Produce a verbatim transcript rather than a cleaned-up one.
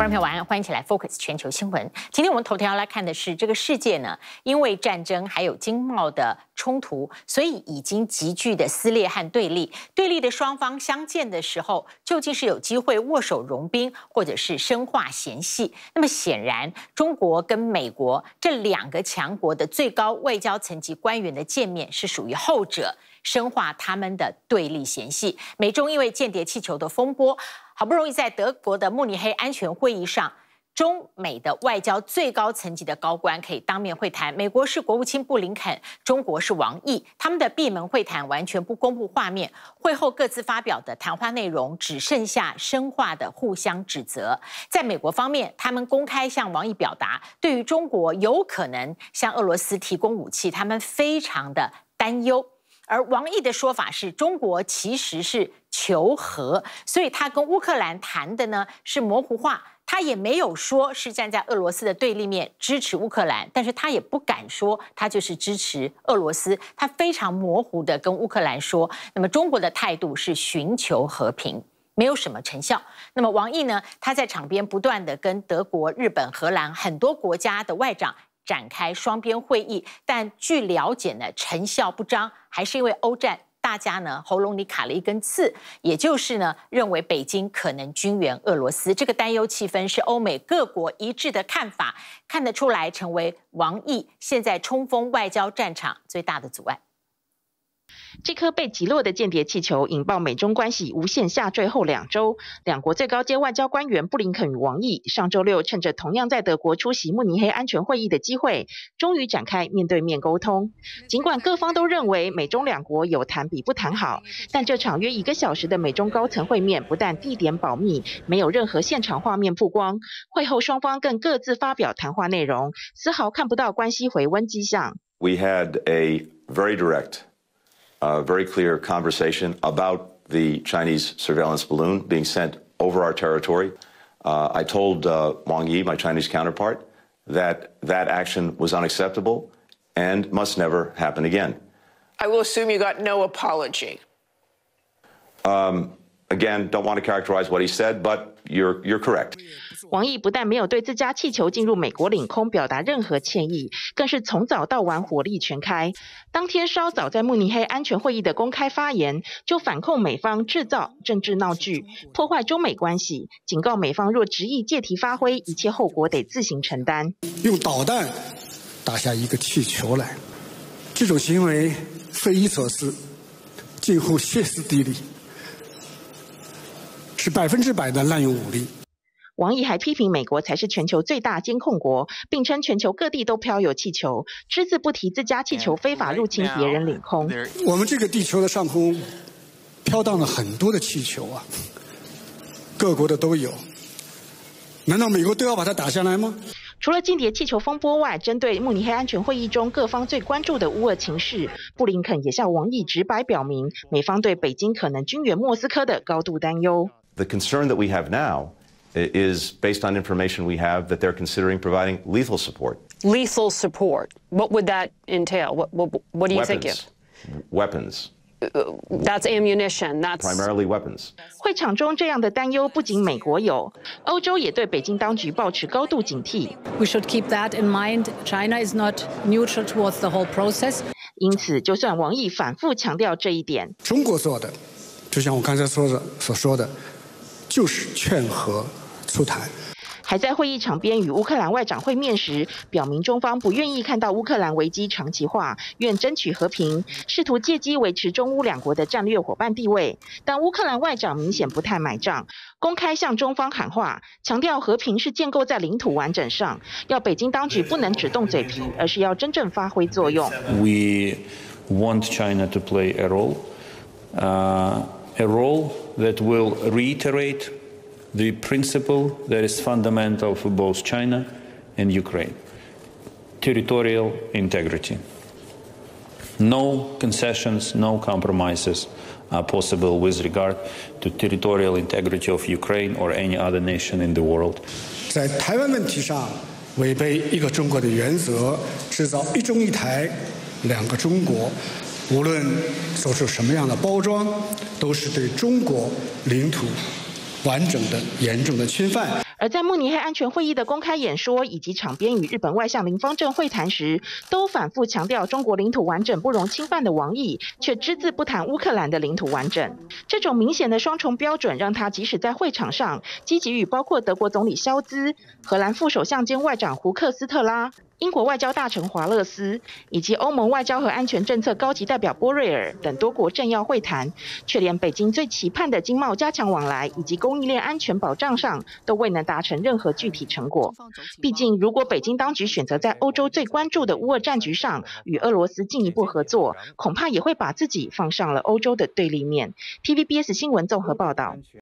众朋友晚安，欢迎起来 Focus 全球新闻。今天我们头条要来看的是，这个世界呢，因为战争还有经贸的冲突，所以已经急剧的撕裂和对立。对立的双方相见的时候，究竟是有机会握手融冰，或者是深化嫌隙？那么显然，中国跟美国这两个强国的最高外交层级官员的见面是属于后者，深化他们的对立嫌隙。美中因为间谍气球的风波，好不容易在德国的慕尼黑安全会议上，中美的外交最高层级的高官可以当面会谈。美国是国务卿布林肯，中国是王毅，他们的闭门会谈完全不公布画面。会后各自发表的谈话内容只剩下深化的互相指责。在美国方面，他们公开向王毅表达，对于中国有可能向俄罗斯提供武器，他们非常的担忧。而王毅的说法是，中国其实是求和，所以他跟乌克兰谈的呢是模糊化，他也没有说是站在俄罗斯的对立面支持乌克兰，但是他也不敢说他就是支持俄罗斯，他非常模糊的跟乌克兰说，那么中国的态度是寻求和平，没有什么成效。那么王毅呢，他在场边不断的跟德国、日本、荷兰很多国家的外长展开双边会议，但据了解呢，成效不彰，还是因为欧战，大家呢喉咙里卡了一根刺，也就是呢认为北京可能军援俄罗斯，这个担忧气氛是欧美各国一致的看法，看得出来成为王毅现在冲锋外交战场最大的阻碍。 这颗被击落的间谍气球引爆美中关系无限下坠后两周，两国最高阶外交官员布林肯与王毅上周六趁着同样在德国出席慕尼黑安全会议的机会，终于展开面对面沟通。尽管各方都认为美中两国有谈比不谈好，但这场约一个小时的美中高层会面不但地点保密，没有任何现场画面曝光，会后双方更各自发表谈话内容，丝毫看不到关系回温迹象。 We had a very direct A very clear conversation about the Chinese surveillance balloon being sent over our territory. Uh, I told uh, Wang Yi, my Chinese counterpart, that that action was unacceptable and must never happen again. I will assume you got no apology. Um, again, don't want to characterize what he said, but you're you're correct. 王毅不但没有对自家气球进入美国领空表达任何歉意，更是从早到晚火力全开。当天稍早在慕尼黑安全会议的公开发言，就反控美方制造政治闹剧，破坏中美关系，警告美方若执意借题发挥，一切后果得自行承担。 用导弹打下一个气球来，这种行为匪夷所思，近乎歇斯底里，是百分之百的滥用武力。 王毅还批评美国才是全球最大监控国，并称全球各地都飘有气球，只字不提自家气球非法入侵别人领空。 我们这个地球的上空飘荡了很多的气球啊，各国的都有，难道美国都要把它打下来吗？ 除了间谍气球风波外，针对慕尼黑安全会议中各方最关注的乌俄情势，布林肯也向王毅直白表明，美方对北京可能军援莫斯科的高度担忧。 The concern that we have now is based on information we have that they're considering providing lethal support. Lethal support. What would that entail? What what, what do you think of? Weapons. That's ammunition. That's primarily weapons. 会场中这样的担忧不仅美国有，欧洲也对北京当局抱持高度警惕。 We should keep that in mind. China is not neutral towards the whole process. 因此，就算王毅反复强调这一点， 中国做的，就像我刚才说的所说的，就是劝和促谈。 还在会议场边与乌克兰外长会面时，表明中方不愿意看到乌克兰危机长期化，愿争取和平，试图借机维持中乌两国的战略伙伴地位。但乌克兰外长明显不太买账，公开向中方喊话，强调和平是建构在领土完整上，要北京当局不能只动嘴皮，而是要真正发挥作用。 We want China to play a role, uh, a role that will reiterate the principle that is fundamental for both China and Ukraine: territorial integrity. No concessions, no compromises are possible with regard to territorial integrity of Ukraine or any other nation in the world. 在台湾问题上，违背一个中国的原则，制造一中一台、两个中国，无论做出什么样的包装，都是对中国领土完整的严重的侵犯。 而在慕尼黑安全会议的公开演说以及场边与日本外相林芳正会谈时，都反复强调中国领土完整不容侵犯的王毅，却只字不谈乌克兰的领土完整。这种明显的双重标准，让他即使在会场上积极与包括德国总理肖兹、荷兰副首相兼外长胡克斯特拉、英国外交大臣华勒斯以及欧盟外交和安全政策高级代表波瑞尔等多国政要会谈，却连北京最期盼的经贸加强往来以及供应链安全保障上都未能达成任何具体成果。毕竟，如果北京当局选择在欧洲最关注的乌俄战局上与俄罗斯进一步合作，恐怕也会把自己放上了欧洲的对立面。T V B S 新闻综合报道。